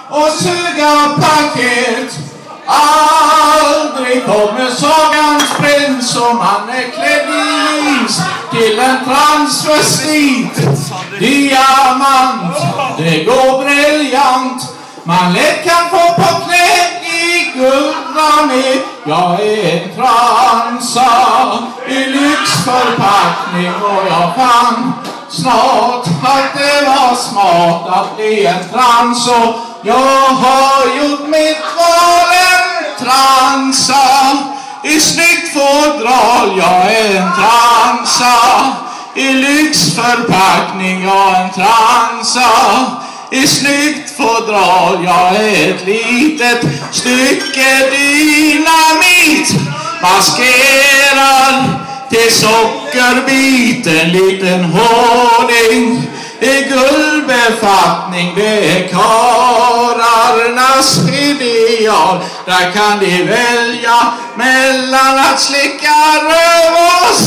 och suga paket. Aldrig kommer sagans prins som han är klädd i lis till en transvestit. Diamant, det går briljant. Man lätt kan få på knä i guldramé. Jag är en transa i lyxförpackning och jag fann snart att det var smart att bli en trans. Och jag har gjort mitt val, en transa i snyggt fodral. Jag är en transa i lyxförpackning. Jag är en transa i snyggt fodral. Jag är ett litet stycke dynamit maskerad till sockerbit. En liten honung i guldbefattning. Det är karlarnas ideal. Där kan de välja mellan att slicka röv och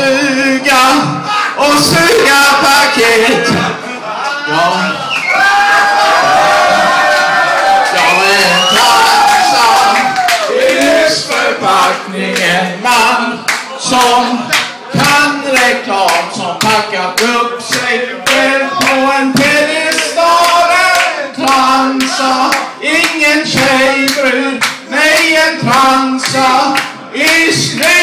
suga paket. Ja. En man som kan reklam, som packat upp sig själv på en pedestal. En transa, ingen tjejbrud, nej en transa i snö.